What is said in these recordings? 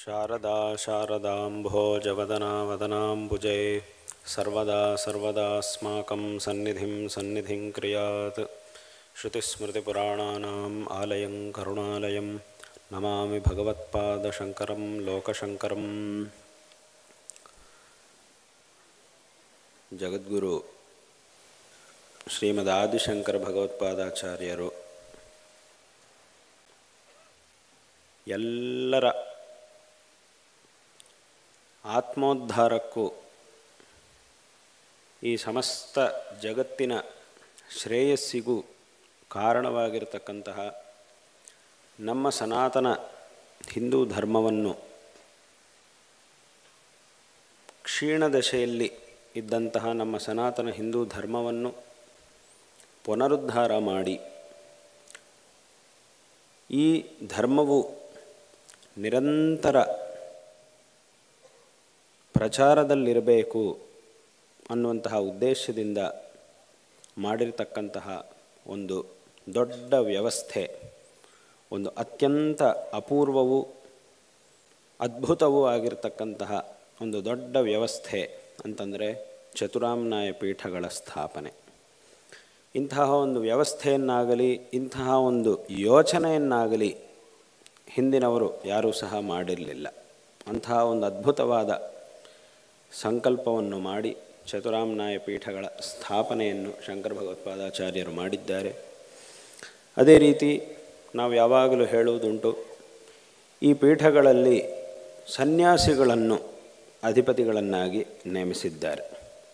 ಶಾರದಾ ಶಾರದಾಂಭೋಜವದನಾವದನಾಂಬುಜೇ ಸರ್ವದಾ ಸರ್ವದಾಸ್ಮಾಕಂ ಸನ್ನಿಧಿಂ ಕ್ರಿಯಾತ್. ಶ್ರುತಿಸ್ಮೃತಿಪುರಾಣಾನಾಂ ಆಲಯಂ ಕರುಣಾಲಯಂ ನಮಾಮಿ ಭಗವತ್ಪಾದಶಂಕರಂ ಲೋಕಶಂಕರಂ. ಜಗದ್ಗುರು ಶ್ರೀಮದ್ ಆದಿಶಂಕರ ಭಗವತ್ಪಾದಾಚಾರ್ಯರು ಎಲ್ಲರ ಆತ್ಮೋದ್ಧಾರಕ್ಕೂ ಈ ಸಮಸ್ತ ಜಗತ್ತಿನ ಶ್ರೇಯಸ್ಸಿಗೂ ಕಾರಣವಾಗಿರತಕ್ಕಂತಹ ನಮ್ಮ ಸನಾತನ ಹಿಂದೂ ಧರ್ಮವನ್ನು ಕ್ಷೀಣದಶೆಯಲ್ಲಿ ಇದ್ದಂತಹ ನಮ್ಮ ಸನಾತನ ಹಿಂದೂ ಧರ್ಮವನ್ನು ಪುನರುದ್ಧಾರ ಮಾಡಿ ಈ ಧರ್ಮವು ನಿರಂತರ ಪ್ರಚಾರದಲ್ಲಿರಬೇಕು ಅನ್ನುವಂತಹ ಉದ್ದೇಶದಿಂದ ಮಾಡಿರತಕ್ಕಂತಹ ಒಂದು ದೊಡ್ಡ ವ್ಯವಸ್ಥೆ, ಒಂದು ಅತ್ಯಂತ ಅಪೂರ್ವವೂ ಅದ್ಭುತವೂ ಆಗಿರತಕ್ಕಂತಹ ಒಂದು ದೊಡ್ಡ ವ್ಯವಸ್ಥೆ ಅಂತಂದರೆ ಚತುರಾಮ್ನಾಯ ಪೀಠಗಳ ಸ್ಥಾಪನೆ. ಇಂತಹ ಒಂದು ವ್ಯವಸ್ಥೆಯನ್ನಾಗಲಿ ಇಂತಹ ಒಂದು ಯೋಚನೆಯನ್ನಾಗಲಿ ಹಿಂದಿನವರು ಯಾರೂ ಸಹ ಮಾಡಿರಲಿಲ್ಲ. ಅಂತಹ ಒಂದು ಅದ್ಭುತವಾದ ಸಂಕಲ್ಪವನ್ನು ಮಾಡಿ ಚತುರಾಮ್ನಾಯ ಪೀಠಗಳ ಸ್ಥಾಪನೆಯನ್ನು ಶಂಕರ ಭಗವತ್ಪಾದಾಚಾರ್ಯರು ಮಾಡಿದ್ದಾರೆ. ಅದೇ ರೀತಿ ನಾವು ಯಾವಾಗಲೂ ಹೇಳುವುದುಂಟು, ಈ ಪೀಠಗಳಲ್ಲಿ ಸನ್ಯಾಸಿಗಳನ್ನು ಅಧಿಪತಿಗಳನ್ನಾಗಿ ನೇಮಿಸಿದ್ದಾರೆ.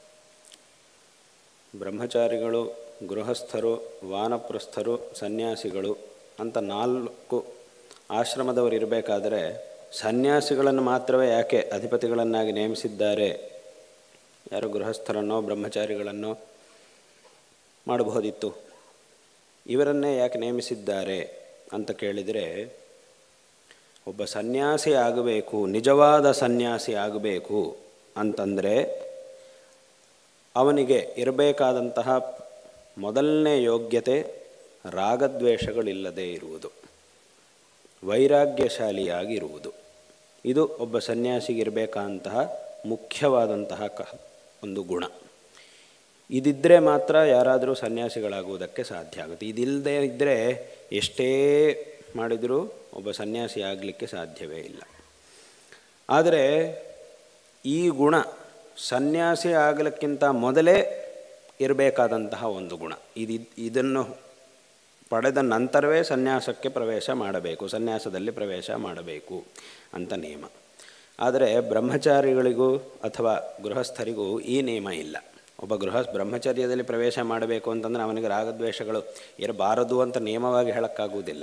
ಬ್ರಹ್ಮಚಾರಿಗಳು, ಗೃಹಸ್ಥರು, ವಾನಪ್ರಸ್ಥರು, ಸನ್ಯಾಸಿಗಳು ಅಂತ 4 ಆಶ್ರಮದವರು ಇರಬೇಕಾದರೆ ಸನ್ಯಾಸಿಗಳನ್ನು ಮಾತ್ರವೇ ಯಾಕೆ ಅಧಿಪತಿಗಳನ್ನಾಗಿ ನೇಮಿಸಿದ್ದಾರೆ? ಯಾರು ಗೃಹಸ್ಥರನ್ನೋ ಬ್ರಹ್ಮಚಾರಿಗಳನ್ನೋ ಮಾಡಬಹುದಿತ್ತು, ಇವರನ್ನೇ ಯಾಕೆ ನೇಮಿಸಿದ್ದಾರೆ ಅಂತ ಕೇಳಿದರೆ, ಒಬ್ಬ ಸನ್ಯಾಸಿ ಆಗಬೇಕು, ನಿಜವಾದ ಸನ್ಯಾಸಿ ಆಗಬೇಕು ಅಂತಂದರೆ ಅವನಿಗೆ ಇರಬೇಕಾದಂತಹ ಮೊದಲನೇ ಯೋಗ್ಯತೆ ರಾಗದ್ವೇಷಗಳಿಲ್ಲದೆ ಇರುವುದು, ವೈರಾಗ್ಯಶಾಲಿಯಾಗಿರುವುದು. ಇದು ಒಬ್ಬ ಸನ್ಯಾಸಿಗಿರಬೇಕಂತಹ ಮುಖ್ಯವಾದಂತಹ ಒಂದು ಗುಣ. ಇದಿದ್ದರೆ ಮಾತ್ರ ಯಾರಾದರೂ ಸನ್ಯಾಸಿಗಳಾಗುವುದಕ್ಕೆ ಸಾಧ್ಯ ಆಗುತ್ತೆ. ಇದಿಲ್ಲದೆ ಇದ್ದರೆ ಎಷ್ಟೇ ಮಾಡಿದರೂ ಒಬ್ಬ ಸನ್ಯಾಸಿ ಆಗಲಿಕ್ಕೆ ಸಾಧ್ಯವೇ ಇಲ್ಲ. ಆದರೆ ಈ ಗುಣ ಸನ್ಯಾಸಿ ಆಗಲಿಕ್ಕಿಂತ ಮೊದಲೇ ಇರಬೇಕಾದಂತಹ ಒಂದು ಗುಣ. ಇದನ್ನು ಪಡೆದ ನಂತರವೇ ಸನ್ಯಾಸಕ್ಕೆ ಪ್ರವೇಶ ಮಾಡಬೇಕು, ಸನ್ಯಾಸದಲ್ಲಿ ಪ್ರವೇಶ ಮಾಡಬೇಕು ಅಂತ ನಿಯಮ. ಆದರೆ ಬ್ರಹ್ಮಚಾರಿಗಳಿಗೂ ಅಥವಾ ಗೃಹಸ್ಥರಿಗೂ ಈ ನಿಯಮ ಇಲ್ಲ. ಒಬ್ಬ ಬ್ರಹ್ಮಚರ್ಯದಲ್ಲಿ ಪ್ರವೇಶ ಮಾಡಬೇಕು ಅಂತಂದರೆ ಅವನಿಗೆ ರಾಗದ್ವೇಷಗಳು ಇರಬಾರದು ಅಂತ ನಿಯಮವಾಗಿ ಹೇಳೋಕ್ಕಾಗುವುದಿಲ್ಲ.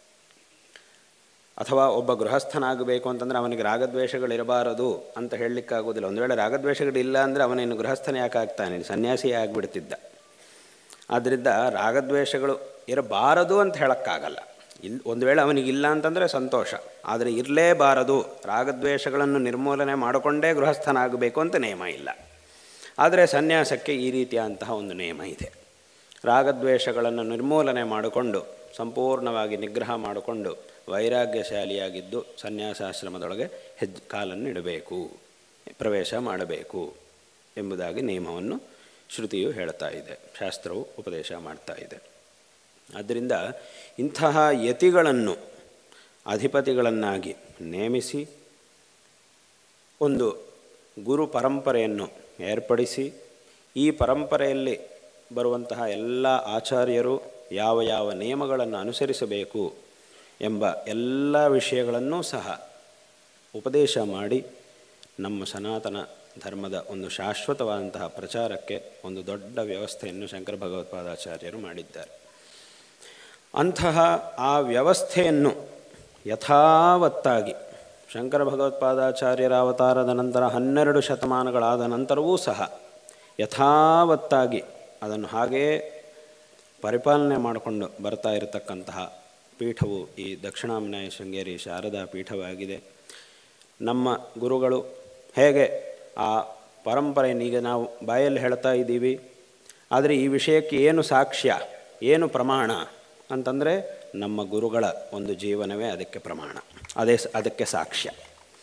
ಅಥವಾ ಒಬ್ಬ ಗೃಹಸ್ಥನಾಗಬೇಕು ಅಂತಂದರೆ ಅವನಿಗೆ ರಾಗದ್ವೇಷಗಳಿರಬಾರದು ಅಂತ ಹೇಳಲಿಕ್ಕಾಗೋದಿಲ್ಲ. ಒಂದು ವೇಳೆ ರಾಗದ್ವೇಷಗಳಿಲ್ಲ ಅಂದರೆ ಅವನೇನು ಗೃಹಸ್ಥನೇ ಯಾಕೆ ಆಗ್ತಾನೆ, ಸನ್ಯಾಸಿಯೇ ಆಗಿಬಿಡ್ತಿದ್ದ. ಆದ್ದರಿಂದ ರಾಗದ್ವೇಷಗಳು ಇರಬಾರದು ಅಂತ ಹೇಳೋಕ್ಕಾಗಲ್ಲ. ಒಂದು ವೇಳೆ ಅವನಿಗಿಲ್ಲ ಅಂತಂದರೆ ಸಂತೋಷ, ಆದರೆ ಇರಲೇಬಾರದು, ರಾಗದ್ವೇಷಗಳನ್ನು ನಿರ್ಮೂಲನೆ ಮಾಡಿಕೊಂಡೇ ಗೃಹಸ್ಥನಾಗಬೇಕು ಅಂತ ನಿಯಮ ಇಲ್ಲ. ಆದರೆ ಸನ್ಯಾಸಕ್ಕೆ ಈ ರೀತಿಯಾದಂತಹ ಒಂದು ನಿಯಮ ಇದೆ. ರಾಗದ್ವೇಷಗಳನ್ನು ನಿರ್ಮೂಲನೆ ಮಾಡಿಕೊಂಡು ಸಂಪೂರ್ಣವಾಗಿ ನಿಗ್ರಹ ಮಾಡಿಕೊಂಡು ವೈರಾಗ್ಯಶಾಲಿಯಾಗಿದ್ದು ಸನ್ಯಾಸಾಶ್ರಮದೊಳಗೆ ಕಾಲನ್ನು ಇಡಬೇಕು, ಪ್ರವೇಶ ಮಾಡಬೇಕು ಎಂಬುದಾಗಿ ನಿಯಮವನ್ನು ಶ್ರುತಿಯು ಹೇಳ್ತಾ ಇದೆ, ಶಾಸ್ತ್ರವು ಉಪದೇಶ ಮಾಡ್ತಾ ಇದೆ. ಆದ್ದರಿಂದ ಇಂತಹ ಯತಿಗಳನ್ನು ಅಧಿಪತಿಗಳನ್ನಾಗಿ ನೇಮಿಸಿ ಒಂದು ಗುರು ಪರಂಪರೆಯನ್ನು ಏರ್ಪಡಿಸಿ ಈ ಪರಂಪರೆಯಲ್ಲಿ ಬರುವಂತಹ ಎಲ್ಲ ಆಚಾರ್ಯರು ಯಾವ ಯಾವ ನಿಯಮಗಳನ್ನು ಅನುಸರಿಸಬೇಕು ಎಂಬ ಎಲ್ಲ ವಿಷಯಗಳನ್ನೂ ಸಹ ಉಪದೇಶ ಮಾಡಿ ನಮ್ಮ ಸನಾತನ ಧರ್ಮದ ಒಂದು ಶಾಶ್ವತವಾದಂತಹ ಪ್ರಚಾರಕ್ಕೆ ಒಂದು ದೊಡ್ಡ ವ್ಯವಸ್ಥೆಯನ್ನು ಶಂಕರ ಭಗವತ್ಪಾದಾಚಾರ್ಯರು ಮಾಡಿದ್ದಾರೆ. ಅಂತಹ ಆ ವ್ಯವಸ್ಥೆಯನ್ನು ಯಥಾವತ್ತಾಗಿ ಶಂಕರ ಭಗವತ್ಪಾದಾಚಾರ್ಯರ ಅವತಾರದ ನಂತರ 12 ಶತಮಾನಗಳಾದ ನಂತರವೂ ಸಹ ಯಥಾವತ್ತಾಗಿ ಅದನ್ನು ಹಾಗೇ ಪರಿಪಾಲನೆ ಮಾಡಿಕೊಂಡು ಬರ್ತಾ ಇರತಕ್ಕಂತಹ ಪೀಠವು ಈ ದಕ್ಷಿಣಾಮ್ನಾಯ ಶೃಂಗೇರಿ ಶಾರದಾ ಪೀಠವಾಗಿದೆ. ನಮ್ಮ ಗುರುಗಳು ಹೇಗೆ ಆ ಪರಂಪರೆಯನ್ನೀಗ ನಾವು ಬಾಯಲ್ಲಿ ಹೇಳ್ತಾ ಇದ್ದೀವಿ, ಆದರೆ ಈ ವಿಷಯಕ್ಕೆ ಏನು ಸಾಕ್ಷ್ಯ, ಏನು ಪ್ರಮಾಣ ಅಂತಂದರೆ ನಮ್ಮ ಗುರುಗಳ ಒಂದು ಜೀವನವೇ ಅದಕ್ಕೆ ಪ್ರಮಾಣ, ಅದಕ್ಕೆ ಸಾಕ್ಷ್ಯ.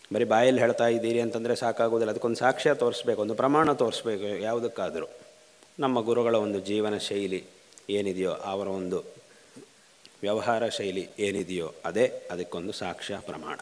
ಬರೀ ಬಾಯಲ್ಲಿ ಹೇಳ್ತಾ ಇದ್ದೀರಿ ಅಂತಂದರೆ ಸಾಕಾಗೋದಿಲ್ಲ, ಅದಕ್ಕೊಂದು ಸಾಕ್ಷ್ಯ ತೋರಿಸ್ಬೇಕು, ಒಂದು ಪ್ರಮಾಣ ತೋರಿಸ್ಬೇಕು. ಯಾವುದಕ್ಕಾದರೂ ನಮ್ಮ ಗುರುಗಳ ಒಂದು ಜೀವನ ಶೈಲಿ ಏನಿದೆಯೋ, ಅವರ ಒಂದು ವ್ಯವಹಾರ ಶೈಲಿ ಏನಿದೆಯೋ ಅದೇ ಅದಕ್ಕೊಂದು ಸಾಕ್ಷ್ಯ ಪ್ರಮಾಣ.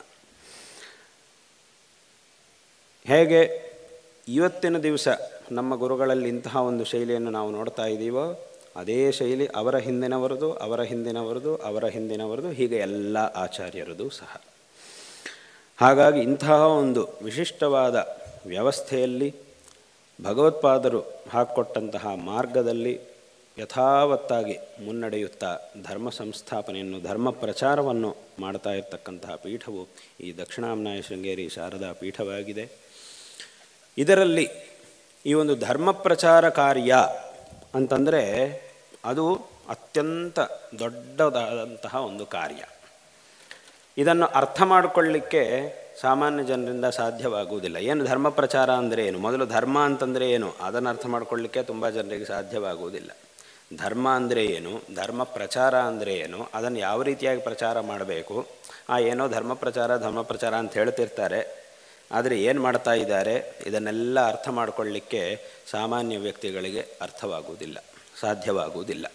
ಹೇಗೆ ಇವತ್ತಿನ ದಿವಸ ನಮ್ಮ ಗುರುಗಳಲ್ಲಿ ಇಂತಹ ಒಂದು ಶೈಲಿಯನ್ನು ನಾವು ನೋಡ್ತಾ ಇದ್ದೀವೋ ಅದೇ ಶೈಲಿ ಅವರ ಹಿಂದಿನವರದು, ಅವರ ಹಿಂದಿನವರದು, ಅವರ ಹಿಂದಿನವರದು, ಹೀಗೆ ಎಲ್ಲ ಆಚಾರ್ಯರದು ಸಹ. ಹಾಗಾಗಿ ಇಂತಹ ಒಂದು ವಿಶಿಷ್ಟವಾದ ವ್ಯವಸ್ಥೆಯಲ್ಲಿ ಭಗವತ್ಪಾದರು ಹಾಕಿಕೊಟ್ಟಂತಹ ಮಾರ್ಗದಲ್ಲಿ ಯಥಾವತ್ತಾಗಿ ಮುನ್ನಡೆಯುತ್ತಾ ಧರ್ಮ ಸಂಸ್ಥಾಪನೆಯನ್ನು, ಧರ್ಮ ಪ್ರಚಾರವನ್ನು ಮಾಡ್ತಾ ಇರತಕ್ಕಂತಹ ಪೀಠವು ಈ ದಕ್ಷಿಣಾಮ್ನಾಯ ಶೃಂಗೇರಿ ಶಾರದಾ ಪೀಠವಾಗಿದೆ. ಇದರಲ್ಲಿ ಈ ಒಂದು ಧರ್ಮ ಪ್ರಚಾರ ಕಾರ್ಯ ಅಂತಂದರೆ ಅದು ಅತ್ಯಂತ ದೊಡ್ಡದಾದಂತಹ ಒಂದು ಕಾರ್ಯ. ಇದನ್ನು ಅರ್ಥ ಮಾಡಿಕೊಳ್ಳಿಕ್ಕೆ ಸಾಮಾನ್ಯ ಜನರಿಂದ ಸಾಧ್ಯವಾಗುವುದಿಲ್ಲ. ಏನು ಧರ್ಮ ಪ್ರಚಾರ ಅಂದರೆ ಏನು, ಮೊದಲು ಧರ್ಮ ಅಂತಂದರೆ ಏನು, ಅದನ್ನು ಅರ್ಥ ಮಾಡಿಕೊಳ್ಳಿಕ್ಕೆ ತುಂಬ ಜನರಿಗೆ ಸಾಧ್ಯವಾಗುವುದಿಲ್ಲ. ಧರ್ಮ ಅಂದರೆ ಏನು, ಧರ್ಮ ಪ್ರಚಾರ ಅಂದರೆ ಏನು, ಅದನ್ನು ಯಾವ ರೀತಿಯಾಗಿ ಪ್ರಚಾರ ಮಾಡಬೇಕು, ಏನೋ ಧರ್ಮ ಪ್ರಚಾರ ಅಂತ ಹೇಳ್ತಿರ್ತಾರೆ, ಆದರೆ ಏನು ಮಾಡ್ತಾ ಇದ್ದಾರೆ ಇದನ್ನೆಲ್ಲ ಅರ್ಥ ಮಾಡಿಕೊಳ್ಳಿಕ್ಕೆ ಸಾಮಾನ್ಯ ವ್ಯಕ್ತಿಗಳಿಗೆ ಅರ್ಥವಾಗುವುದಿಲ್ಲ, ಸಾಧ್ಯವಾಗುವುದಿಲ್ಲ.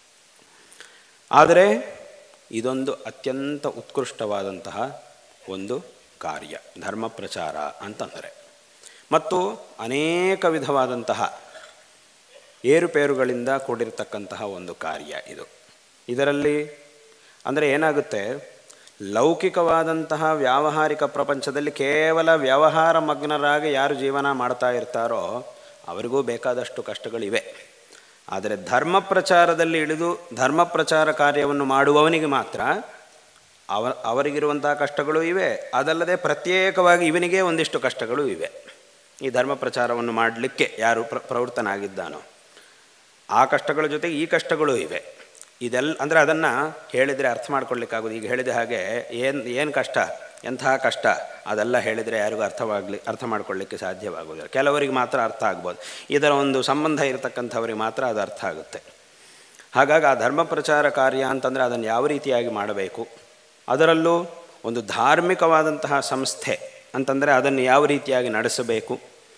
ಆದರೆ ಇದೊಂದು ಅತ್ಯಂತ ಉತ್ಕೃಷ್ಟವಾದಂತಹ ಒಂದು ಕಾರ್ಯ ಧರ್ಮ ಪ್ರಚಾರ ಅಂತಂದರೆ. ಮತ್ತು ಅನೇಕ ವಿಧವಾದಂತಹ ಏರುಪೇರುಗಳಿಂದ ಕೂಡಿರತಕ್ಕಂತಹ ಒಂದು ಕಾರ್ಯ ಇದು. ಇದರಲ್ಲಿ ಅಂದರೆ ಏನಾಗುತ್ತೆ, ಲೌಕಿಕವಾದಂತಹ ವ್ಯಾವಹಾರಿಕ ಪ್ರಪಂಚದಲ್ಲಿ ಕೇವಲ ವ್ಯವಹಾರ ಮಗ್ನರಾಗಿ ಯಾರು ಜೀವನ ಮಾಡ್ತಾ ಇರ್ತಾರೋ ಅವರಿಗೂ ಬೇಕಾದಷ್ಟು ಕಷ್ಟಗಳಿವೆ. ಆದರೆ ಧರ್ಮ ಪ್ರಚಾರದಲ್ಲಿ ಇಳಿದು ಧರ್ಮ ಪ್ರಚಾರ ಕಾರ್ಯವನ್ನು ಮಾಡುವವನಿಗೆ ಮಾತ್ರ ಅವರಿಗಿರುವಂತಹ ಕಷ್ಟಗಳು ಇವೆ. ಅದಲ್ಲದೆ ಪ್ರತ್ಯೇಕವಾಗಿ ಇವನಿಗೆ ಒಂದಿಷ್ಟು ಕಷ್ಟಗಳು ಇವೆ. ಈ ಧರ್ಮ ಪ್ರಚಾರವನ್ನು ಮಾಡಲಿಕ್ಕೆ ಯಾರು ಪ್ರವೃತ್ತನಾಗಿದ್ದಾನೋ ಆ ಕಷ್ಟಗಳ ಜೊತೆಗೆ ಈ ಕಷ್ಟಗಳು ಇವೆ. ಇದೆಲ್ಲ ಅಂದರೆ ಅದನ್ನು ಹೇಳಿದರೆ ಅರ್ಥ ಮಾಡ್ಕೊಳ್ಳಿಕ್ಕಾಗೋದು. ಈಗ ಹೇಳಿದ ಹಾಗೆ ಏನು ಕಷ್ಟ, ಎಂತಹ ಕಷ್ಟ, ಅದೆಲ್ಲ ಹೇಳಿದರೆ ಯಾರಿಗೂ ಅರ್ಥ ಮಾಡ್ಕೊಳ್ಳಿಕ್ಕೆ ಸಾಧ್ಯವಾಗೋದಿಲ್ಲ. ಕೆಲವರಿಗೆ ಮಾತ್ರ ಅರ್ಥ ಆಗ್ಬೋದು, ಇದರ ಒಂದು ಸಂಬಂಧ ಇರತಕ್ಕಂಥವ್ರಿಗೆ ಮಾತ್ರ ಅದು ಅರ್ಥ ಆಗುತ್ತೆ. ಹಾಗಾಗಿ ಆ ಧರ್ಮ ಪ್ರಚಾರ ಕಾರ್ಯ ಅಂತಂದರೆ ಅದನ್ನು ಯಾವ ರೀತಿಯಾಗಿ ಮಾಡಬೇಕು, ಅದರಲ್ಲೂ ಒಂದು ಧಾರ್ಮಿಕವಾದಂತಹ ಸಂಸ್ಥೆ ಅಂತಂದರೆ ಅದನ್ನು ಯಾವ ರೀತಿಯಾಗಿ ನಡೆಸಬೇಕು,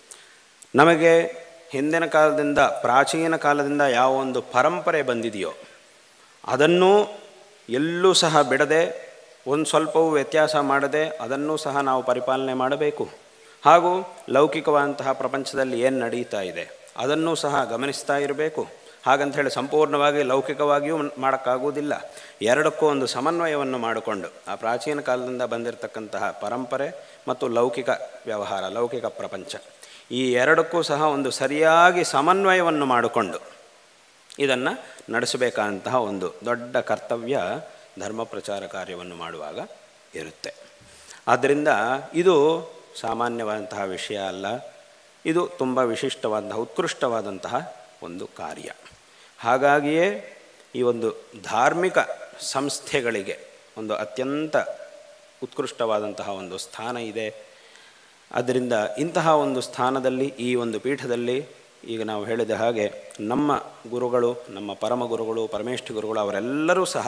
ನಮಗೆ ಹಿಂದಿನ ಕಾಲದಿಂದ ಪ್ರಾಚೀನ ಕಾಲದಿಂದ ಯಾವ ಒಂದು ಪರಂಪರೆ ಬಂದಿದೆಯೋ ಅದನ್ನೂ ಎಲ್ಲೂ ಸಹ ಬಿಡದೆ, ಒಂದು ಸ್ವಲ್ಪವೂ ವ್ಯತ್ಯಾಸ ಮಾಡದೆ ಅದನ್ನೂ ಸಹ ನಾವು ಪರಿಪಾಲನೆ ಮಾಡಬೇಕು. ಹಾಗೂ ಲೌಕಿಕವಾದಂತಹ ಪ್ರಪಂಚದಲ್ಲಿ ಏನು ನಡೀತಾ ಇದೆ ಅದನ್ನೂ ಸಹ ಗಮನಿಸ್ತಾ ಇರಬೇಕು. ಹಾಗಂಥೇಳಿ ಸಂಪೂರ್ಣವಾಗಿ ಲೌಕಿಕವಾಗಿಯೂ ಮಾಡೋಕ್ಕಾಗುವುದಿಲ್ಲ. ಎರಡಕ್ಕೂ ಒಂದು ಸಮನ್ವಯವನ್ನು ಮಾಡಿಕೊಂಡು ಆ ಪ್ರಾಚೀನ ಕಾಲದಿಂದ ಬಂದಿರತಕ್ಕಂತಹ ಪರಂಪರೆ ಮತ್ತು ಲೌಕಿಕ ವ್ಯವಹಾರ, ಲೌಕಿಕ ಪ್ರಪಂಚ, ಈ ಎರಡಕ್ಕೂ ಸಹ ಒಂದು ಸರಿಯಾಗಿ ಸಮನ್ವಯವನ್ನು ಮಾಡಿಕೊಂಡು ಇದನ್ನು ನಡೆಸಬೇಕಾದಂತಹ ಒಂದು ದೊಡ್ಡ ಕರ್ತವ್ಯ ಧರ್ಮ ಪ್ರಚಾರ ಕಾರ್ಯವನ್ನು ಮಾಡುವಾಗ ಇರುತ್ತೆ. ಆದ್ದರಿಂದ ಇದು ಸಾಮಾನ್ಯವಾದಂತಹ ವಿಷಯ ಅಲ್ಲ, ಇದು ತುಂಬ ವಿಶಿಷ್ಟವಾದಂತಹ ಉತ್ಕೃಷ್ಟವಾದಂತಹ ಒಂದು ಕಾರ್ಯ. ಹಾಗಾಗಿಯೇ ಈ ಒಂದು ಧಾರ್ಮಿಕ ಸಂಸ್ಥೆಗಳಿಗೆ ಒಂದು ಅತ್ಯಂತ ಉತ್ಕೃಷ್ಟವಾದಂತಹ ಒಂದು ಸ್ಥಾನ ಇದೆ. ಆದ್ದರಿಂದ ಇಂತಹ ಒಂದು ಸ್ಥಾನದಲ್ಲಿ ಈ ಒಂದು ಪೀಠದಲ್ಲಿ ಈಗ ನಾವು ಹೇಳಿದ ಹಾಗೆ ನಮ್ಮ ಗುರುಗಳು, ನಮ್ಮ ಪರಮ ಗುರುಗಳು, ಪರಮೇಷ್ಠ ಗುರುಗಳು ಅವರೆಲ್ಲರೂ ಸಹ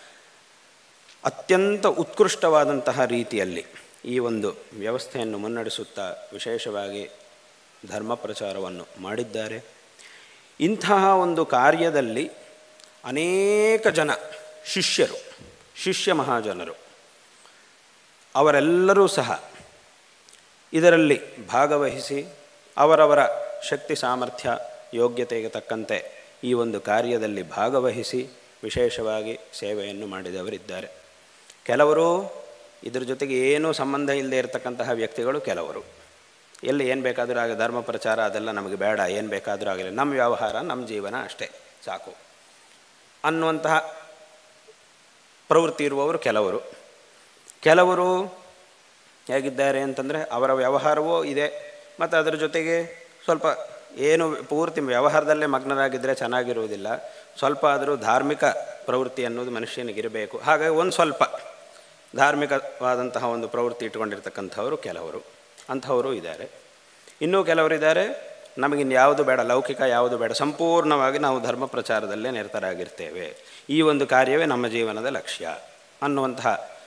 ಅತ್ಯಂತ ಉತ್ಕೃಷ್ಟವಾದಂತಹ ರೀತಿಯಲ್ಲಿ ಈ ಒಂದು ವ್ಯವಸ್ಥೆಯನ್ನು ಮುನ್ನಡೆಸುತ್ತಾ ವಿಶೇಷವಾಗಿ ಧರ್ಮ ಪ್ರಚಾರವನ್ನು ಮಾಡಿದ್ದಾರೆ. ಇಂತಹ ಒಂದು ಕಾರ್ಯದಲ್ಲಿ ಅನೇಕ ಜನ ಶಿಷ್ಯರು, ಶಿಷ್ಯ ಮಹಾಜನರು ಅವರೆಲ್ಲರೂ ಸಹ ಇದರಲ್ಲಿ ಭಾಗವಹಿಸಿ ಅವರವರ ಶಕ್ತಿ ಸಾಮರ್ಥ್ಯ ಯೋಗ್ಯತೆಗೆ ತಕ್ಕಂತೆ ಈ ಒಂದು ಕಾರ್ಯದಲ್ಲಿ ಭಾಗವಹಿಸಿ ವಿಶೇಷವಾಗಿ ಸೇವೆಯನ್ನು ಮಾಡಿದವರಿದ್ದಾರೆ. ಕೆಲವರು ಇದರ ಜೊತೆಗೆ ಏನೂ ಸಂಬಂಧ ಇಲ್ಲದೆ ಇರತಕ್ಕಂತಹ ವ್ಯಕ್ತಿಗಳು, ಕೆಲವರು ಎಲ್ಲಿ ಏನು ಬೇಕಾದರೂ ಆಗ ಧರ್ಮ ಪ್ರಚಾರ ಅದೆಲ್ಲ ನಮಗೆ ಬೇಡ, ಏನು ಬೇಕಾದರೂ ಆಗಲಿ, ನಮ್ಮ ವ್ಯವಹಾರ ನಮ್ಮ ಜೀವನ ಅಷ್ಟೇ ಸಾಕು ಅನ್ನುವಂತಹ ಪ್ರವೃತ್ತಿ ಇರುವವರು ಕೆಲವರು. ಕೆಲವರು ಹೇಗಿದ್ದಾರೆ ಅಂತಂದರೆ ಅವರ ವ್ಯವಹಾರವೂ ಇದೆ ಮತ್ತು ಅದರ ಜೊತೆಗೆ ಸ್ವಲ್ಪ ಏನು ಪೂರ್ತಿ ವ್ಯವಹಾರದಲ್ಲೇ ಮಗ್ನರಾಗಿದ್ದರೆ ಚೆನ್ನಾಗಿರುವುದಿಲ್ಲ, ಸ್ವಲ್ಪ ಆದರೂ ಧಾರ್ಮಿಕ ಪ್ರವೃತ್ತಿ ಅನ್ನೋದು ಮನುಷ್ಯನಿಗಿರಬೇಕು. ಹಾಗಾಗಿ ಒಂದು ಸ್ವಲ್ಪ ಧಾರ್ಮಿಕವಾದಂತಹ ಒಂದು ಪ್ರವೃತ್ತಿ ಇಟ್ಕೊಂಡಿರ್ತಕ್ಕಂಥವರು ಕೆಲವರು, ಅಂಥವರು ಇದ್ದಾರೆ. ಇನ್ನೂ ಕೆಲವರಿದ್ದಾರೆ ನಮಗಿನ್ಯಾವುದು ಬೇಡ, ಲೌಕಿಕ ಯಾವುದು ಬೇಡ, ಸಂಪೂರ್ಣವಾಗಿ ನಾವು ಧರ್ಮ ಪ್ರಚಾರದಲ್ಲೇ ನಿರತರಾಗಿರ್ತೇವೆ, ಈ ಒಂದು ಕಾರ್ಯವೇ ನಮ್ಮ ಜೀವನದ ಲಕ್ಷ್ಯ ಅನ್ನುವಂತಹ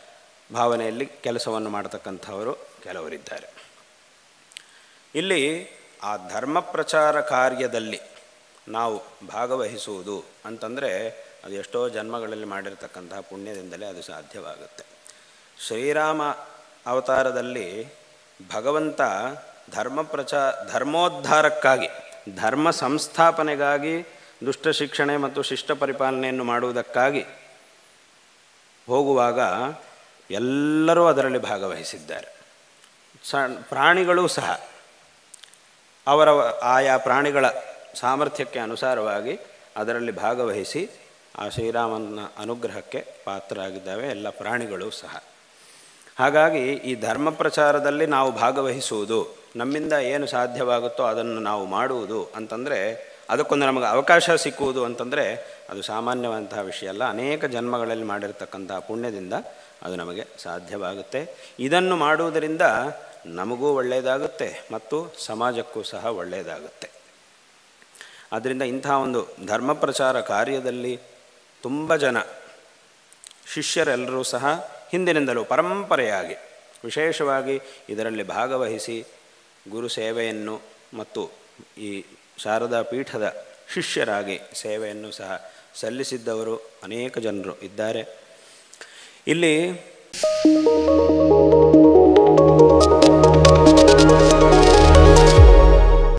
ಭಾವನೆಯಲ್ಲಿ ಕೆಲಸವನ್ನು ಮಾಡತಕ್ಕಂಥವರು ಕೆಲವರಿದ್ದಾರೆ. ಇಲ್ಲಿ ಆ ಧರ್ಮ ಪ್ರಚಾರ ಕಾರ್ಯದಲ್ಲಿ ನಾವು ಭಾಗವಹಿಸುವುದು ಅಂತಂದರೆ ಅದು ಎಷ್ಟೋ ಜನ್ಮಗಳಲ್ಲಿ ಮಾಡಿರ್ತಕ್ಕಂತಹ ಪುಣ್ಯದಿಂದಲೇ ಅದು ಸಾಧ್ಯವಾಗುತ್ತೆ. ಶ್ರೀರಾಮ ಅವತಾರದಲ್ಲಿ ಭಗವಂತ ಧರ್ಮೋದ್ಧಾರಕ್ಕಾಗಿ, ಧರ್ಮ ಸಂಸ್ಥಾಪನೆಗಾಗಿ, ದುಷ್ಟ ಶಿಕ್ಷಣೆ ಮತ್ತು ಶಿಷ್ಟ ಪರಿಪಾಲನೆಯನ್ನು ಮಾಡುವುದಕ್ಕಾಗಿ ಹೋಗುವಾಗ ಎಲ್ಲರೂ ಅದರಲ್ಲಿ ಭಾಗವಹಿಸಿದ್ದಾರೆ. ಪ್ರಾಣಿಗಳೂ ಸಹ ಅವರ ಆಯಾ ಪ್ರಾಣಿಗಳ ಸಾಮರ್ಥ್ಯಕ್ಕೆ ಅನುಸಾರವಾಗಿ ಅದರಲ್ಲಿ ಭಾಗವಹಿಸಿ ಆ ಶ್ರೀರಾಮನ ಅನುಗ್ರಹಕ್ಕೆ ಪಾತ್ರರಾಗಿದ್ದಾವೆ ಎಲ್ಲ ಪ್ರಾಣಿಗಳು ಸಹ. ಹಾಗಾಗಿ ಈ ಧರ್ಮ ಪ್ರಚಾರದಲ್ಲಿ ನಾವು ಭಾಗವಹಿಸುವುದು, ನಮ್ಮಿಂದ ಏನು ಸಾಧ್ಯವಾಗುತ್ತೋ ಅದನ್ನು ನಾವು ಮಾಡುವುದು ಅಂತಂದರೆ, ಅದಕ್ಕೊಂದು ನಮಗೆ ಅವಕಾಶ ಸಿಕ್ಕುವುದು ಅಂತಂದರೆ ಅದು ಸಾಮಾನ್ಯವಂತಹ ವಿಷಯ ಅಲ್ಲ. ಅನೇಕ ಜನ್ಮಗಳಲ್ಲಿ ಮಾಡಿರ್ತಕ್ಕಂತಹ ಪುಣ್ಯದಿಂದ ಅದು ನಮಗೆ ಸಾಧ್ಯವಾಗುತ್ತೆ. ಇದನ್ನು ಮಾಡುವುದರಿಂದ ನಮಗೂ ಒಳ್ಳೆಯದಾಗುತ್ತೆ ಮತ್ತು ಸಮಾಜಕ್ಕೂ ಸಹ ಒಳ್ಳೆಯದಾಗುತ್ತೆ. ಆದ್ದರಿಂದ ಇಂಥ ಒಂದು ಧರ್ಮ ಪ್ರಚಾರ ಕಾರ್ಯದಲ್ಲಿ ತುಂಬ ಜನ ಶಿಷ್ಯರೆಲ್ಲರೂ ಸಹ ಹಿಂದಿನಿಂದಲೂ ಪರಂಪರೆಯಾಗಿ ವಿಶೇಷವಾಗಿ ಇದರಲ್ಲಿ ಭಾಗವಹಿಸಿ ಗುರು ಸೇವೆಯನ್ನು ಮತ್ತು ಈ ಶಾರದಾ ಪೀಠದ ಶಿಷ್ಯರಾಗಿ ಸೇವೆಯನ್ನು ಸಹ ಸಲ್ಲಿಸಿದ್ದವರು ಅನೇಕ ಜನರು ಇದ್ದಾರೆ. ಇಲ್ಲಿ